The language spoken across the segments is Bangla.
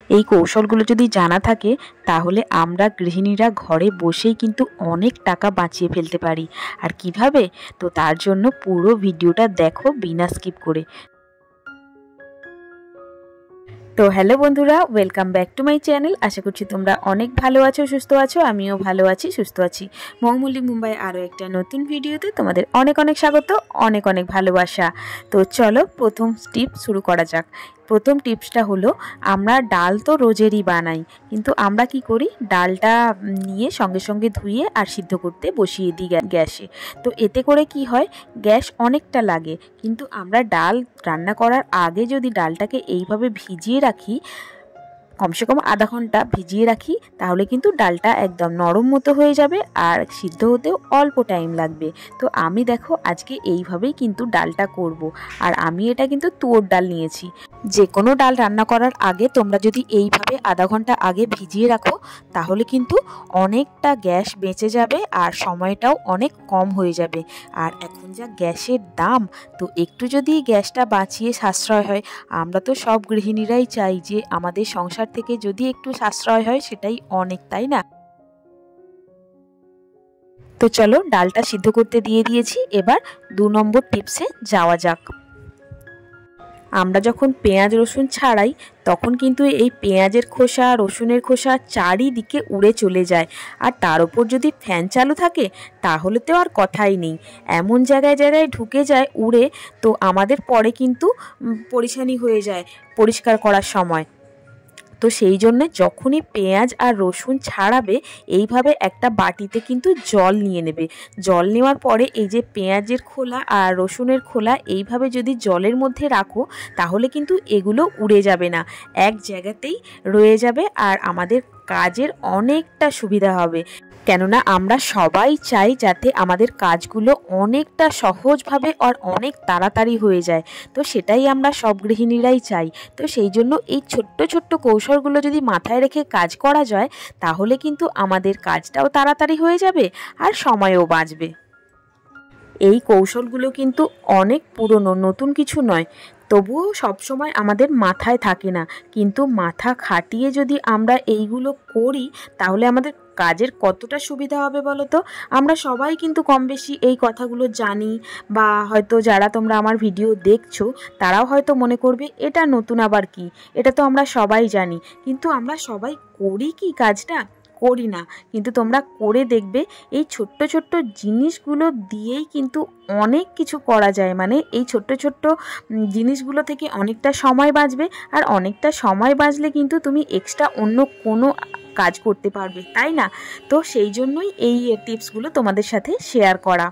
এই কৌশলগুলো যদি জানা থাকে তাহলে আমরা গৃহিণীরা ঘরে বসেই কিন্তু অনেক টাকা বাঁচিয়ে ফেলতে পারি। আর কিভাবে? তো তার জন্য পুরো ভিডিওটা দেখো বিনা স্কিপ করে। তো হ্যালো বন্ধুরা, welcome back to my channel. আশা করছি তোমরা অনেক ভালো আছো, সুস্থ আছো। আমিও ভালো আছি, সুস্থ আছি। মৌমল্লিক মুম্বাই আরও একটা নতুন ভিডিওতে তোমাদের অনেক অনেক স্বাগত, অনেক অনেক ভালোবাসা। তো চলো প্রথম টিপ শুরু করা যাক। প্রথম টিপসটা হলো, আমরা ডাল তো রোজেরই বানাই, কিন্তু আমরা কি করি, ডালটা নিয়ে সঙ্গে সঙ্গে ধুয়ে আর সিদ্ধ করতে বসিয়ে দিই গ্যাসে। তো এতে করে কি হয়, গ্যাস অনেকটা লাগে। কিন্তু আমরা ডাল রান্না করার আগে যদি ডালটাকে এইভাবে ভিজিয়ে রাখি, কমসে কম আধা ঘন্টা ভিজিয়ে রাখি, তাহলে কিন্তু ডালটা একদম নরম মতো হয়ে যাবে আর সিদ্ধ হতেও অল্প টাইম লাগবে। তো আমি দেখো আজকে এইভাবেই কিন্তু ডালটা করব। আর আমি এটা কিন্তু তুয়োর ডাল নিয়েছি। যে কোনো ডাল রান্না করার আগে তোমরা যদি এইভাবে আধা ঘন্টা আগে ভিজিয়ে রাখো, তাহলে কিন্তু অনেকটা গ্যাস বেঁচে যাবে আর সময়টাও অনেক কম হয়ে যাবে। আর এখন যা গ্যাসের দাম, তো একটু যদি গ্যাসটা বাঁচিয়ে সাশ্রয় হয়, আমরা তো সব গৃহিণীরাই চাই যে আমাদের সংসার থেকে যদি একটু সাশ্রয় হয় সেটাই অনেক, তাই না? তো চলো ডালটা সিদ্ধ করতে দিয়ে দিয়েছি। এবার 2 নম্বর টিপসে যাওয়া যাক। আমরা যখন পেঁয়াজ রসুন ছাড়াই, তখন কিন্তু এই পেঁয়াজের খোসা, রসুনের খোসা চারিদিকে উড়ে চলে যায়। আর তার উপর যদি ফ্যান চালু থাকে, তাহলে তো আর কথাই নেই, এমন জায়গায় জায়গায় ঢুকে যায় উড়ে। তো আমাদের পরে কিন্তু পরেশানি হয়ে যায় পরিষ্কার করার সময়। তো সেই জন্য যখনই পেঁয়াজ আর রসুন ছাড়াবে, এইভাবে একটা বাটিতে কিন্তু জল নিয়ে নেবে। জল নেওয়ার পরে এই যে পেঁয়াজের খোলা আর রসুনের খোলা এইভাবে যদি জলের মধ্যে রাখো, তাহলে কিন্তু এগুলো উড়ে যাবে না, এক জায়গাতেই রয়ে যাবে। আর আমাদের কাজের অনেকটা সুবিধা হবে। কেননা আমরা সবাই চাই যাতে আমাদের কাজগুলো অনেকটা সহজভাবে আর অনেক তাড়াতাড়ি হয়ে যায়। তো সেটাই আমরা সব গৃহিণীরাই চাই। তো সেই জন্য এই ছোট্ট ছোট্ট কৌশলগুলো যদি মাথায় রেখে কাজ করা যায়, তাহলে কিন্তু আমাদের কাজটাও তাড়াতাড়ি হয়ে যাবে আর সময়ও বাঁচবে। এই কৌশলগুলো কিন্তু অনেক পুরনো, নতুন কিছু নয়। তবুও সবসময় আমাদের মাথায় থাকে না। কিন্তু মাথা খাটিয়ে যদি আমরা এইগুলো করি, তাহলে আমাদের কাজের কতটা সুবিধা হবে বলো তো। আমরা সবাই কিন্তু কম বেশি এই কথাগুলো জানি, বা হয়তো যারা তোমরা আমার ভিডিও দেখছো তারাও হয়তো মনে করবে এটা নতুন আবার কি, এটা তো আমরা সবাই জানি। কিন্তু আমরা সবাই করি কি কাজটা? করি না। কিন্তু তোমরা করে দেখবে, এই ছোট্ট ছোট্ট জিনিসগুলো দিয়েই কিন্তু অনেক কিছু করা যায়। মানে এই ছোট্ট ছোট্ট জিনিসগুলো থেকে অনেকটা সময় বাঁচবে, আর অনেকটা সময় বাঁচলে কিন্তু তুমি এক্সট্রা অন্য কোনো কাজ করতে পারবে, তাই না? তো সেই জন্যই এই টিপসগুলো তোমাদের সাথে শেয়ার করা।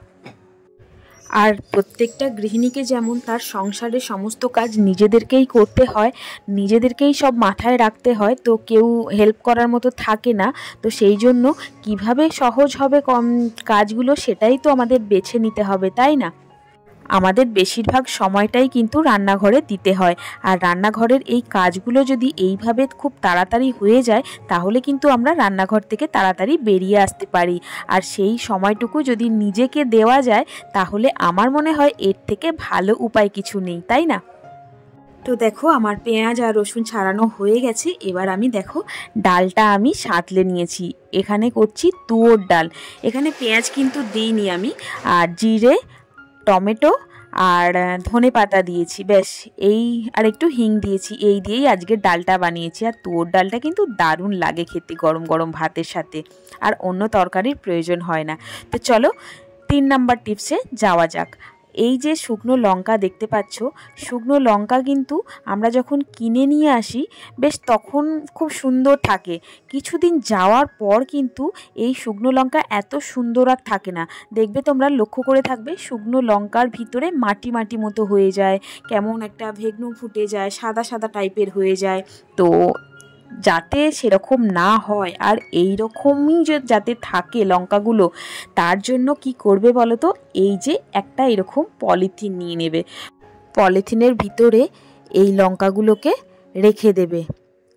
আর প্রত্যেকটা গৃহিণীকে যেমন তার সংসারের সমস্ত কাজ নিজেদেরকেই করতে হয়, নিজেদেরকেই সব মাথায় রাখতে হয়, তো কেউ হেল্প করার মতো থাকে না। তো সেই জন্য কিভাবে সহজ হবে কম কাজগুলো, সেটাই তো আমাদের বেছে নিতে হবে, তাই না? আমাদের বেশিরভাগ সময়টাই কিন্তু রান্নাঘরে দিতে হয়। আর রান্নাঘরের এই কাজগুলো যদি এইভাবে খুব তাড়াতাড়ি হয়ে যায়, তাহলে কিন্তু আমরা রান্নাঘর থেকে তাড়াতাড়ি বেরিয়ে আসতে পারি। আর সেই সময়টুকু যদি নিজেকে দেওয়া যায়, তাহলে আমার মনে হয় এর থেকে ভালো উপায় কিছু নেই, তাই না? তো দেখো আমার পেঁয়াজ আর রসুন ছাড়ানো হয়ে গেছে। এবার আমি দেখো ডালটা আমি সাঁতলে নিয়েছি। এখানে করছি তুয়োর ডাল। এখানে পেঁয়াজ কিন্তু দিইনি আমি, আর জিরে, টমেটো আর ধনে পাতা দিয়েছি, ব্যাস। এই আর একটু হিং দিয়েছি, এই দিয়েই আজকের ডালটা বানিয়েছি। আর তুয়োর ডালটা কিন্তু দারুণ লাগে খেতে গরম গরম ভাতের সাথে, আর অন্য তরকারির প্রয়োজন হয় না। তো চলো 3 নাম্বার টিপসে যাওয়া যাক। এই যে শুকনো লঙ্কা দেখতে পাচ্ছ, শুকনো লঙ্কা কিন্তু আমরা যখন কিনে নিয়ে আসি, বেশ তখন খুব সুন্দর থাকে। কিছুদিন যাওয়ার পর কিন্তু এই শুকনো লঙ্কা এত সুন্দর আর থাকে না। দেখবে তোমরা লক্ষ্য করে থাকবে, শুকনো লঙ্কার ভিতরে মাটি মাটি মতো হয়ে যায়, কেমন একটা ভেগনো ফুটে যায়, সাদা সাদা টাইপের হয়ে যায়। তো যাতে সেরকম না হয় আর এই রকমই যাতে থাকে লঙ্কাগুলো, তার জন্য কি করবে বলো তো, এই যে একটা এরকম পলিথিন নিয়ে নেবে, পলিথিনের ভিতরে এই লঙ্কাগুলোকে রেখে দেবে।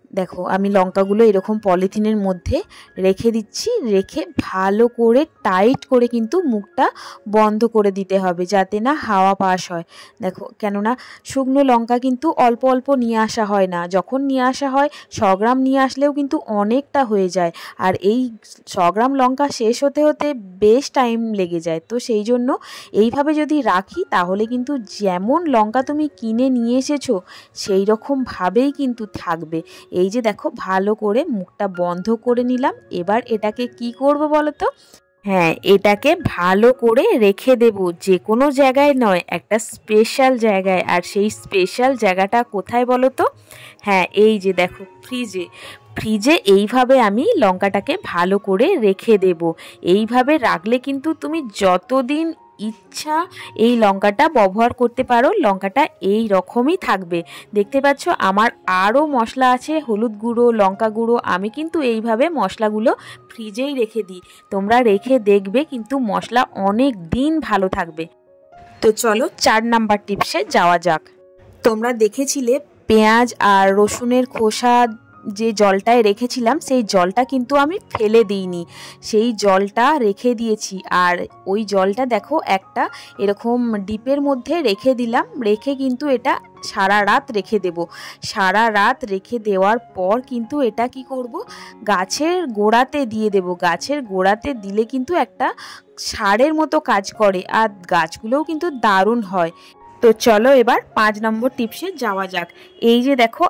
দেখো আমি লঙ্কাগুলো এরকম পলিথিনের মধ্যে রেখে দিচ্ছি, রেখে ভালো করে টাইট করে কিন্তু মুখটা বন্ধ করে দিতে হবে যাতে না হাওয়া পাস হয়। দেখো, কেননা শুকনো লঙ্কা কিন্তু অল্প অল্প নিয়ে আসা হয় না, যখন নিয়ে আসা হয় 100 গ্রাম নিয়ে আসলেও কিন্তু অনেকটা হয়ে যায়, আর এই 100 গ্রাম লঙ্কা শেষ হতে হতে বেশ টাইম লেগে যায়। তো সেই জন্য এইভাবে যদি রাখি তাহলে কিন্তু যেমন লঙ্কা তুমি কিনে নিয়ে এসেছো সেই রকমভাবেই কিন্তু থাকবে। এই যে দেখো ভালো করে মুখটা বন্ধ করে নিলাম। এবার এটাকে কি করব বলো তো? হ্যাঁ, এটাকে ভালো করে রেখে দেব, যে কোনো জায়গায় নয়, একটা স্পেশাল জায়গায়। আর সেই স্পেশাল জায়গাটা কোথায় বলো তো? হ্যাঁ, এই যে দেখো ফ্রিজে। ফ্রিজে এইভাবে আমি লঙ্কাটাকে ভালো করে রেখে দেব। এইভাবে রাখলে কিন্তু তুমি যতদিন ইচ্ছা এই লঙ্কাটা ব্যবহার করতে পারো। লঙ্কাটা এই রকমই থাকবে। দেখতে পাচ্ছ আমার আরও মশলা আছে, হলুদ গুঁড়ো, লঙ্কা গুঁড়ো। আমি কিন্তু এইভাবে মশলাগুলো ফ্রিজেই রেখে দিই। তোমরা রেখে দেখবে কিন্তু মশলা অনেক দিন ভালো থাকবে। তো চলো 4 নাম্বার টিপসে যাওয়া যাক। তোমরা দেখেছিলে পেঁয়াজ আর রসুনের খোসা যে জলটায় রেখেছিলাম সেই জলটা কিন্তু আমি ফেলে দিইনি, সেই জলটা রেখে দিয়েছি। আর ওই জলটা দেখো একটা এরকম ডিপের মধ্যে রেখে দিলাম, রেখে কিন্তু এটা সারা রাত রেখে দেব। সারা রাত রেখে দেওয়ার পর কিন্তু এটা কি করব, গাছের গোড়াতে দিয়ে দেব। গাছের গোড়াতে দিলে কিন্তু একটা সারের মতো কাজ করে, আর গাছগুলোও কিন্তু দারুণ হয়। তো চলো এবার 5 নম্বর টিপসে যাওয়া যাক। এই যে দেখো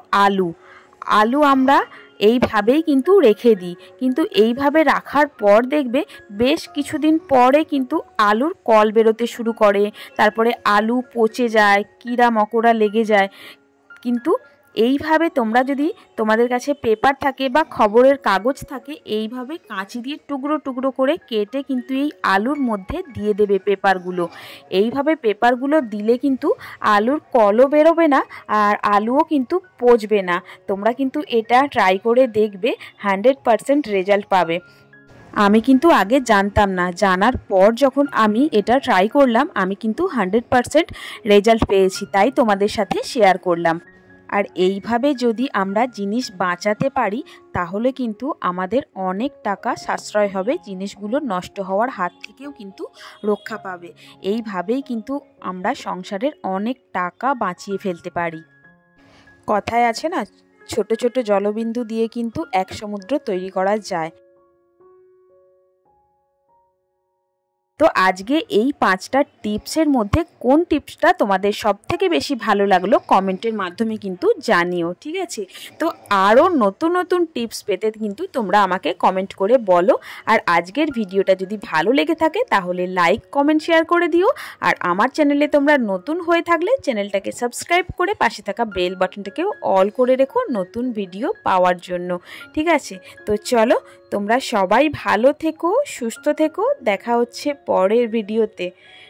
আলু আমরা এইভাবেই কিন্তু রেখে দিই, কিন্তু এইভাবে রাখার পর দেখবে বেশ কিছুদিন পরে কিন্তু আলুর কল বেরোতে শুরু করে, তারপরে আলু পচে যায়, কীড়া মকড়া লেগে যায়। কিন্তু এইভাবে তোমরা যদি তোমাদের কাছে পেপার থাকে বা খবরের কাগজ থাকে, এইভাবে কাঁচি দিয়ে টুকরো টুকরো করে কেটে কিন্তু এই আলুর মধ্যে দিয়ে দেবে পেপারগুলো। এইভাবে পেপারগুলো দিলে কিন্তু আলুর কলও বেরোবে না, আর আলুও কিন্তু পচবে না। তোমরা কিন্তু এটা ট্রাই করে দেখবে, 100% রেজাল্ট পাবে। আমি কিন্তু আগে জানতাম না, জানার পর যখন আমি এটা ট্রাই করলাম আমি কিন্তু 100% রেজাল্ট পেয়েছি, তাই তোমাদের সাথে শেয়ার করলাম। আর এইভাবে যদি আমরা জিনিস বাঁচাতে পারি তাহলে কিন্তু আমাদের অনেক টাকা সাশ্রয় হবে, জিনিসগুলো নষ্ট হওয়ার হাত থেকেও কিন্তু রক্ষা পাবে। এইভাবেই কিন্তু আমরা সংসারের অনেক টাকা বাঁচিয়ে ফেলতে পারি। কথায় আছে না, ছোট ছোট জলবিন্দু দিয়ে কিন্তু এক সমুদ্র তৈরি করা যায়। তো আজকে এই 5টা টিপসের মধ্যে কোন টিপসটা তোমাদের সবথেকে বেশি ভালো লাগলো কমেন্টের মাধ্যমে কিন্তু জানিও, ঠিক আছে? তো আরও নতুন নতুন টিপস পেতে কিন্তু তোমরা আমাকে কমেন্ট করে বলো। আর আজকের ভিডিওটা যদি ভালো লেগে থাকে তাহলে লাইক, কমেন্ট, শেয়ার করে দিও। আর আমার চ্যানেলে তোমরা নতুন হয়ে থাকলে চ্যানেলটাকে সাবস্ক্রাইব করে পাশে থাকা বেল বাটনটাকেও অল করে রেখো নতুন ভিডিও পাওয়ার জন্য, ঠিক আছে? তো চলো, তোমরা সবাই ভালো থেকো, সুস্থ থেকো। দেখা হচ্ছে পরের ভিডিওতে।